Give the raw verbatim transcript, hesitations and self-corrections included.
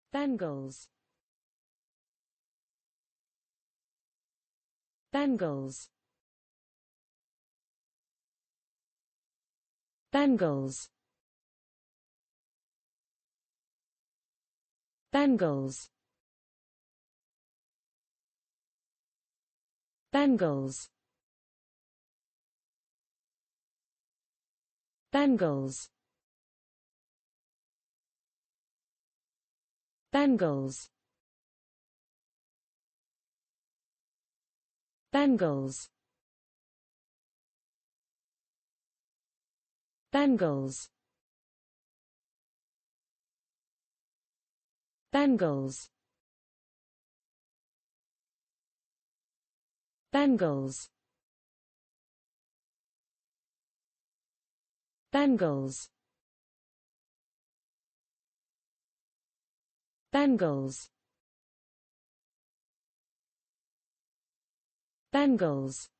bengals, bengals, bengals, bengals, bengals, bengals, bengals, bengals, bengals, bengals, bengals, bengals, bengals, bengals,